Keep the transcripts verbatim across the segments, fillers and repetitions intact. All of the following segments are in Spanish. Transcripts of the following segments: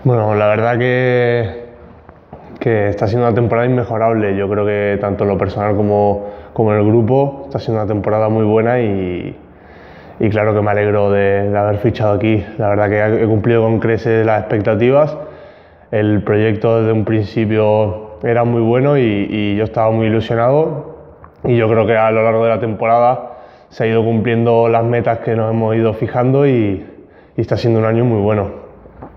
Bueno, la verdad que, que está siendo una temporada inmejorable. Yo creo que tanto en lo personal como, como en el grupo está siendo una temporada muy buena y, y claro que me alegro de, de haber fichado aquí. La verdad que he cumplido con creces las expectativas. El proyecto desde un principio era muy bueno y, y yo estaba muy ilusionado y yo creo que a lo largo de la temporada se ha ido cumpliendo las metas que nos hemos ido fijando y, y está siendo un año muy bueno.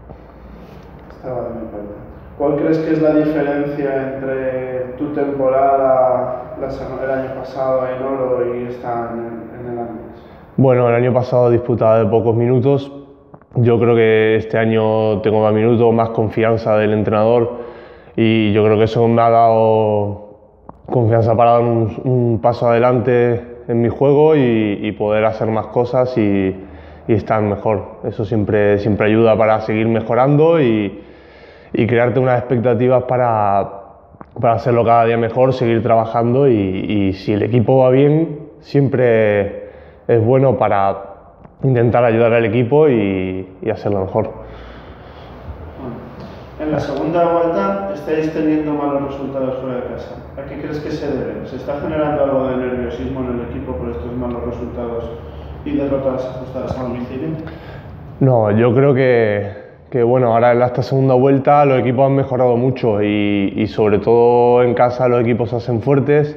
Estaba de mi parte. ¿Cuál crees que es la diferencia entre tu temporada la, el año pasado en oro y esta en, en el Andes? Bueno, el año pasado disputaba de pocos minutos. Yo creo que este año tengo más minutos, más confianza del entrenador y yo creo que eso me ha dado confianza para dar un, un paso adelante en mi juego y, y poder hacer más cosas y, y estar mejor. Eso siempre, siempre ayuda para seguir mejorando y, y crearte unas expectativas para, para hacerlo cada día mejor, seguir trabajando y, y si el equipo va bien, siempre es bueno para intentar ayudar al equipo y, y hacerlo mejor. Bueno, en la segunda vuelta estáis teniendo malos resultados fuera de casa. ¿A qué crees que se debe? ¿Se está generando algo de nerviosismo en el equipo por estos malos resultados y derrotas ajustadas a domicilio? No, yo creo que, que bueno, ahora en esta segunda vuelta los equipos han mejorado mucho y, y sobre todo en casa los equipos se hacen fuertes,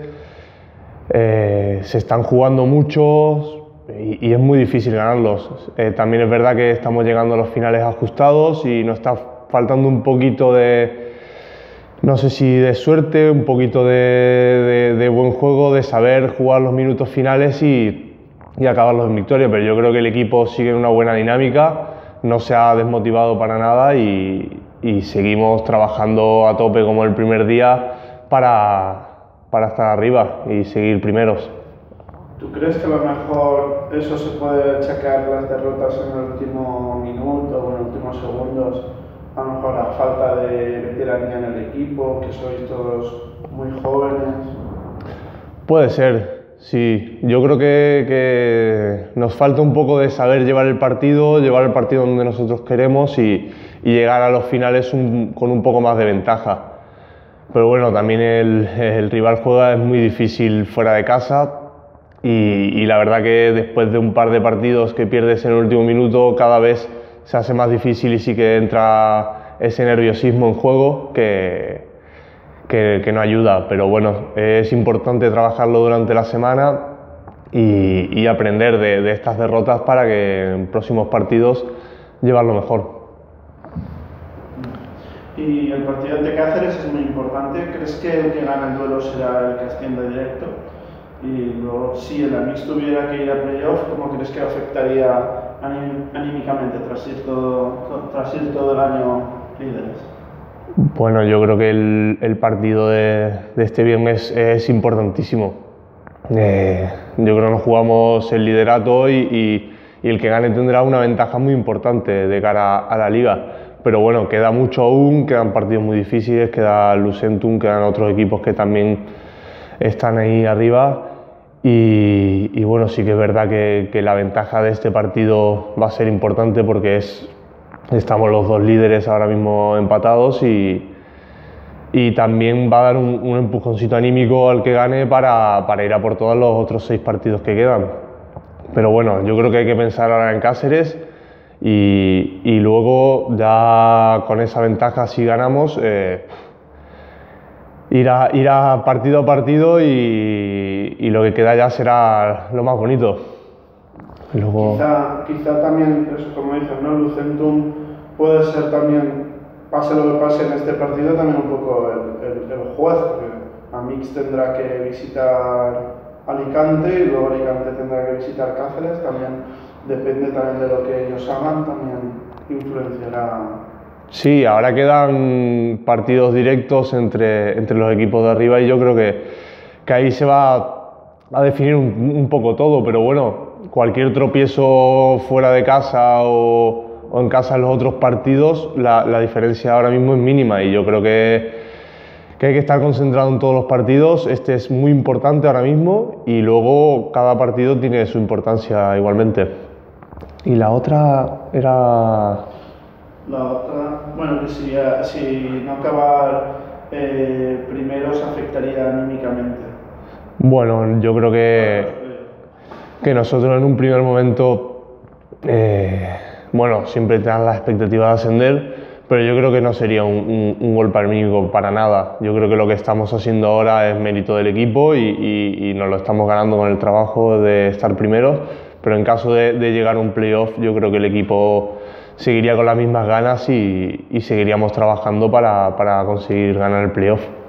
eh, se están jugando mucho y, y es muy difícil ganarlos. Eh, también es verdad que estamos llegando a los finales ajustados y nos está faltando un poquito de, no sé si de suerte, un poquito de, de, de buen juego, de saber jugar los minutos finales y, y acabarlos en victoria, pero yo creo que el equipo sigue en una buena dinámica, no se ha desmotivado para nada y, y seguimos trabajando a tope como el primer día para, para estar arriba y seguir primeros. ¿Tú crees que a lo mejor eso se puede achacar las derrotas en el último minuto o en los últimos segundos? A lo mejor la falta de veteranía en el equipo, que sois todos muy jóvenes. Puede ser, sí. Yo creo que, que nos falta un poco de saber llevar el partido, llevar el partido donde nosotros queremos y, y llegar a los finales un, con un poco más de ventaja. Pero bueno, también el, el rival juega es muy difícil fuera de casa. Y, y la verdad que después de un par de partidos que pierdes en el último minuto, cada vez se hace más difícil y sí que entra ese nerviosismo en juego que, que, que no ayuda. Pero bueno, es importante trabajarlo durante la semana y, y aprender de, de estas derrotas para que en próximos partidos llevarlo mejor. Y el partido ante Cáceres es muy importante. ¿Crees que el que gane el duelo será el que asciende directo? Y luego, si el Amix tuviera que ir a playoff, ¿cómo crees que afectaría anímicamente tras ir todo, tras ir todo el año líderes? Bueno, yo creo que el, el partido de, de este viernes es importantísimo. Eh, yo creo que nos jugamos el liderato y, y, y el que gane tendrá una ventaja muy importante de cara a la liga. Pero bueno, queda mucho aún, quedan partidos muy difíciles, queda Lucentum, quedan otros equipos que también están ahí arriba. Y, y bueno, sí que es verdad que, que la ventaja de este partido va a ser importante porque es, estamos los dos líderes ahora mismo empatados y, y también va a dar un, un empujoncito anímico al que gane para, para ir a por todos los otros seis partidos que quedan. Pero bueno, yo creo que hay que pensar ahora en Cáceres y, y luego ya con esa ventaja si ganamos eh, Ir a, ir a partido a partido y, y lo que queda ya será lo más bonito. Luego... Quizá, quizá también, eso como dices, ¿no? Lucentum puede ser también, pase lo que pase en este partido, también un poco el, el, el juez, porque Amix tendrá que visitar Alicante y luego Alicante tendrá que visitar Cáceres, también depende también de lo que ellos hagan, también influenciará. Sí, ahora quedan partidos directos entre, entre los equipos de arriba y yo creo que, que ahí se va a definir un, un poco todo, pero bueno, cualquier tropiezo fuera de casa o, o en casa en los otros partidos, la, la diferencia ahora mismo es mínima y yo creo que, que hay que estar concentrado en todos los partidos. Este es muy importante ahora mismo y luego cada partido tiene su importancia igualmente. Y la otra era... La otra, bueno, que si, si no acabar eh, primero se afectaría anímicamente. Bueno, yo creo que, que nosotros en un primer momento, eh, bueno, siempre te dan la expectativa de ascender, pero yo creo que no sería un, un, un golpe anímico para nada. Yo creo que lo que estamos haciendo ahora es mérito del equipo y, y, y nos lo estamos ganando con el trabajo de estar primeros, pero en caso de, de llegar a un playoff, yo creo que el equipo seguiría con las mismas ganas y, y seguiríamos trabajando para, para conseguir ganar el playoff.